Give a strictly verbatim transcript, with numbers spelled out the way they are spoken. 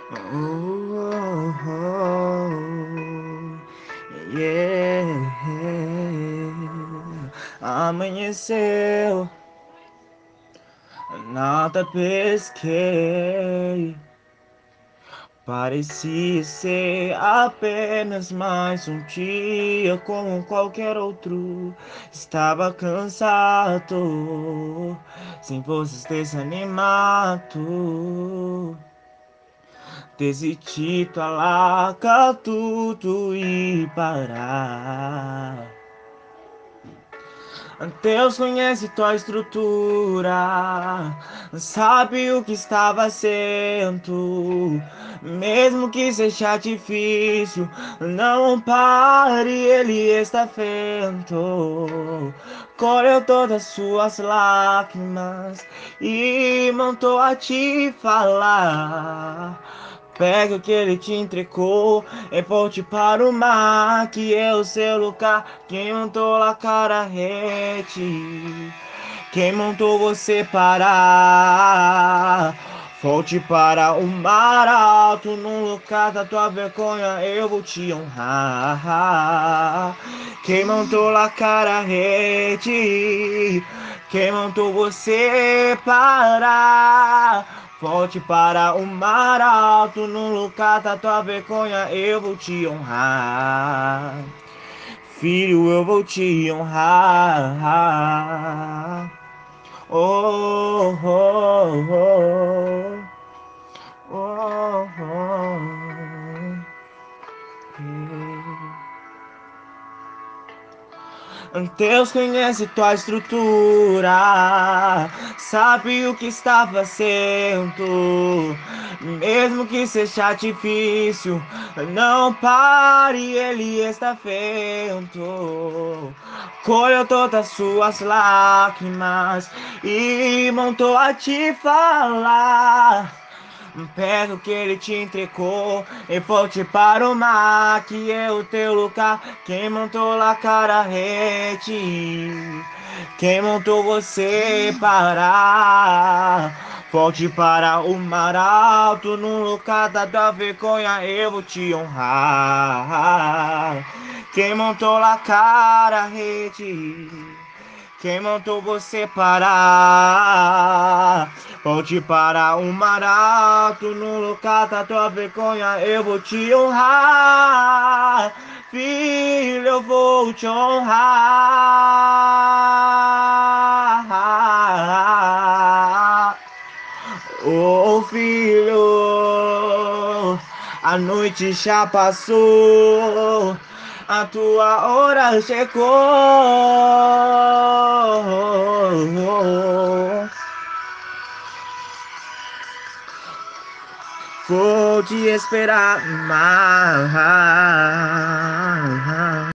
Oh, oh, yeah. Amanheceu, nada pesquei. Parecia ser apenas mais um dia como qualquer outro. Estava cansado, sem forças desanimado. Decidi largar tudo e parar. Deus conhece tua estrutura, sabe o que está fazendo. Mesmo que seja difícil, não pare, Ele está vendo. Colheu todas suas lágrimas e montou a te falar. Pega o que ele te entregou e volte para o mar, que é o seu lugar. Quem montou a cara rede? Quem montou você parar? Volte para o mar alto, no lugar da tua vergonha eu vou te honrar. Quem montou a cara rede? Quem montou você parar? Volte para o mar alto, no lugar da tua vergonha eu vou te honrar. Filho, eu vou te honrar. Oh, oh, oh, oh, oh, oh. Deus conhece tua estrutura, sabe o que está fazendo. Mesmo que seja difícil, não pare, Ele está vendo. Colheu todas suas lágrimas e montou a te falar. Pega o que ele te entregou e volte para o mar, que é o teu lugar. Quem montou lá cara rede? Quem montou você parar? Volte para o mar alto, no lugar da tua vergonha eu vou te honrar. Quem montou lá cara rede? Quem montou você parar? Volte para o mar alto, no lugar da tua vergonha eu vou te honrar. Filho, eu vou te honrar. Oh, filho, a noite já passou, a tua hora chegou. Vou te esperar mais.